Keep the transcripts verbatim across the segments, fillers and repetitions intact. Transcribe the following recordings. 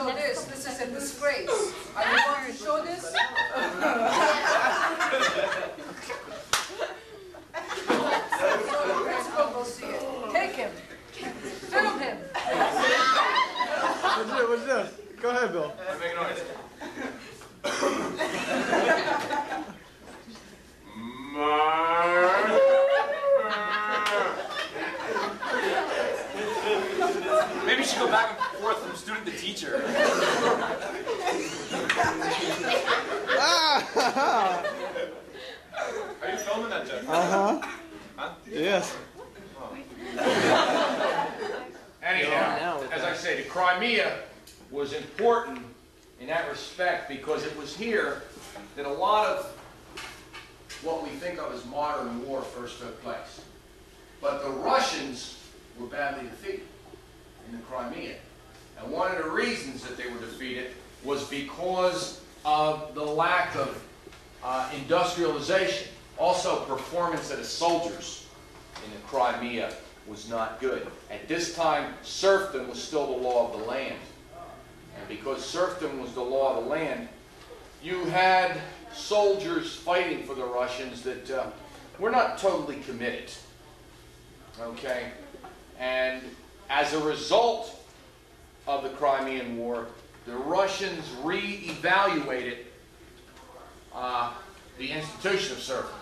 show this. This is a disgrace. Are you going to show this? So the principal will see it. Take him. Film him. What's this? What's this? Go ahead, Bill. Make a noise. Maybe you should go back and forth from student to teacher. Ah! Are you filming that, Jeff? Uh-huh. Huh? Yes. Anyhow, as I say, the Crimea was important in that respect because it was here that a lot of what we think of as modern war first took place. But the Russians were badly defeated in the Crimea. And one of the reasons that they were defeated was because of the lack of uh, industrialization. Also, performance of the soldiers in the Crimea was not good. At this time, serfdom was still the law of the land. And because serfdom was the law of the land, you had soldiers fighting for the Russians that uh, were not totally committed. Okay? And as a result of the Crimean War, the Russians re-evaluated uh, the institution of serfdom.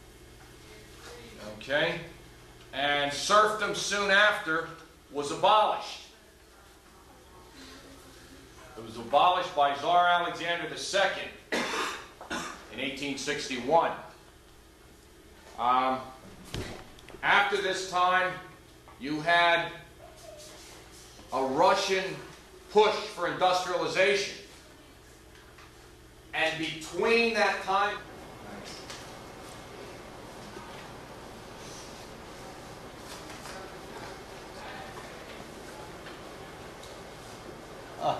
Okay? And serfdom soon after was abolished. It was abolished by Tsar Alexander the Second in eighteen sixty-one. Um, after this time, you had a Russian push for industrialization. And between that time, Ah.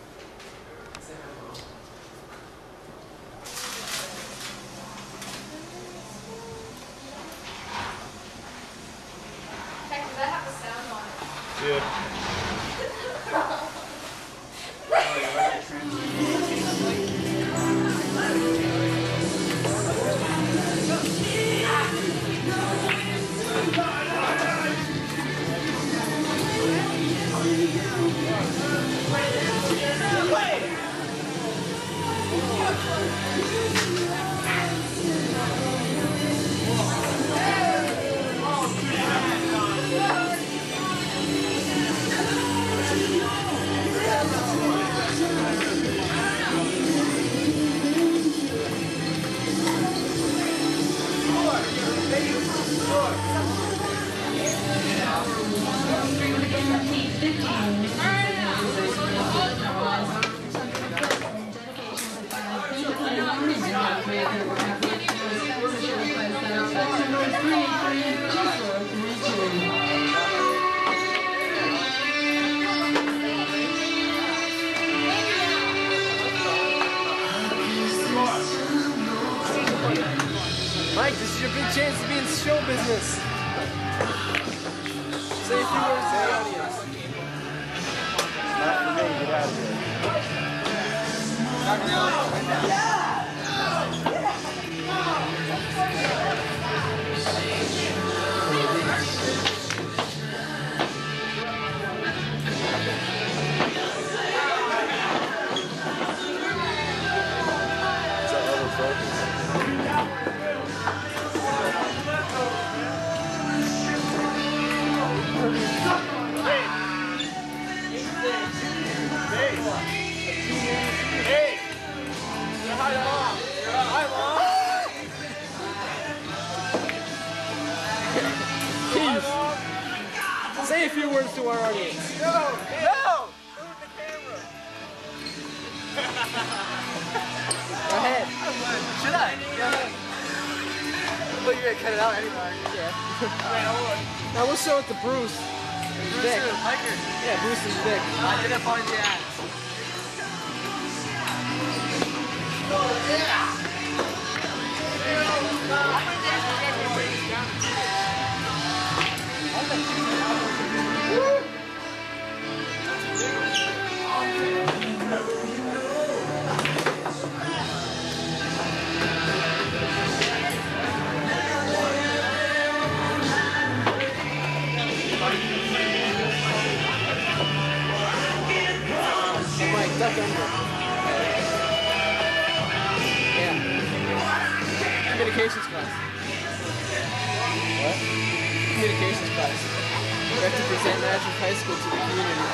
Heck, does that have a sound on it? Yeah. Mike, this is your big chance to be in show business. Say a few words to the audience. Not for me. Get out of here. It's our other focus. Say a few words to our audience. No! No! Move the camera! Go ahead. Should I? Go ahead. Well, you're gonna cut it out anyway. Yeah. Wait, I would. Now we'll show it to Bruce. Bruce Dick. is Hiker. Yeah, Bruce is Dick. I didn't find the ads. Woo! stuck under. Yeah. Communications class. What? Communications class. We have to present Nazareth High School to the community.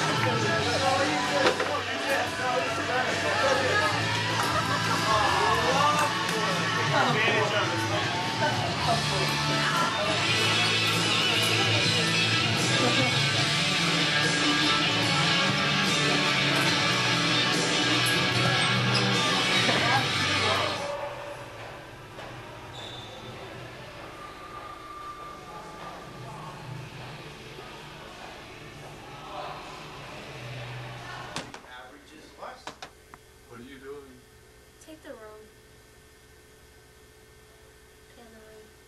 What are you doing? Take the room. Piano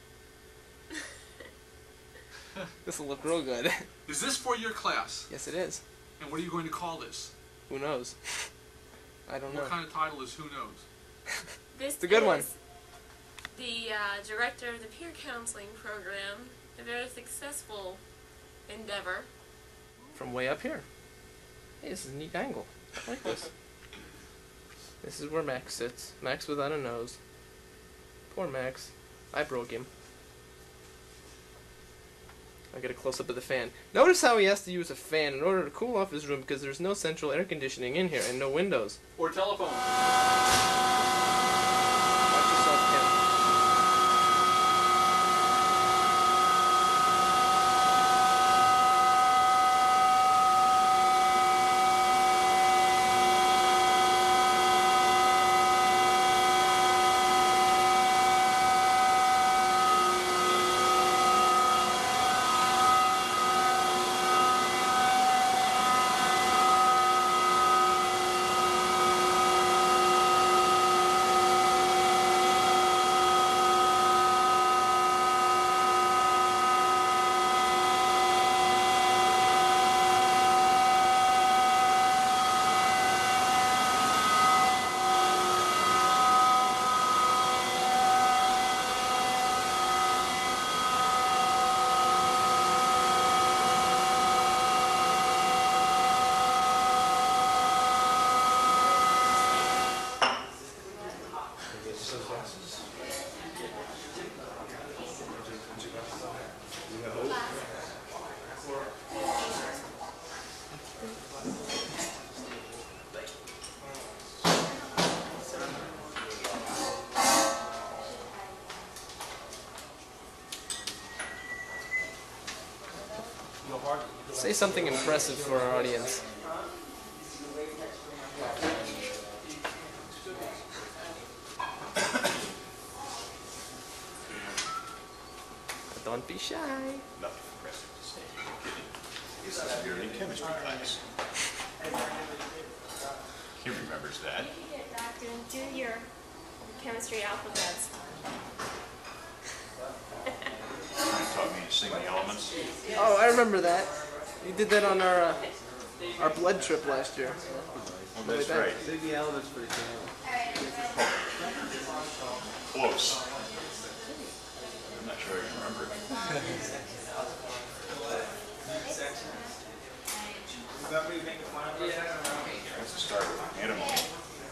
room. This will look real good. Is this for your class? Yes, it is. And what are you going to call this? Who knows? I don't know. What kind of title is Who Knows? This It's a good is one. the uh, director of the peer counseling program. A very successful endeavor. From way up here. Hey, this is a neat angle. I like this. This is where Max sits. Max without a nose. Poor Max. I broke him. I'll get a close-up of the fan. Notice how he has to use a fan in order to cool off his room because there's no central air conditioning in here and no windows. Or telephone. Watch yourself, Kim. Say something impressive for our audience. Don't be shy. Nothing impressive to say. It's the spirit in chemistry class. He remembers that. Doctor, do your chemistry alphabets. He taught me to sing the elements. Oh, I remember that. You did that on our uh, our blood trip last year. Well, that's Way back. right. Sing the elements for the channel. Close. I'm not sure I remember it. Let's start with antimony.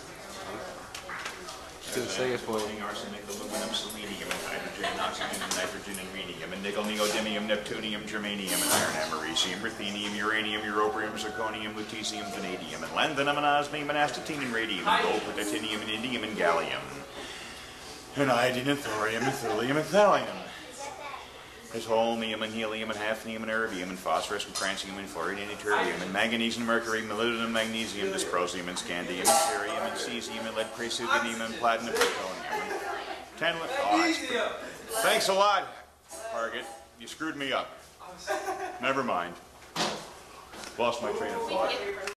To sing it for you. Arsenic, aluminum, selenium, and hydrogen, oxygen, and nitrogen, and rhenium, and nickel, neodymium, neptunium, germanium, and iron, americium, ruthenium, uranium, europium, zirconium, lutetium, vanadium, and lanthanum, and osmium, and astatine, and radium, and gold, platinum, and indium, and gallium, and iodine, and thorium, and thulium, and thallium. There's holmium, and helium, and hafnium, and erbium, and phosphorus, and francium, and fluorine, and ytterbium, and manganese, and mercury, molybdenum, magnesium, dysprosium, and scandium, and cerium, and cesium, and lead, praseodymium, and platinum, plutonium, and tantalum. Oh, I screwed- Thanks a lot, Target. You screwed me up. Never mind. Lost my train of thought.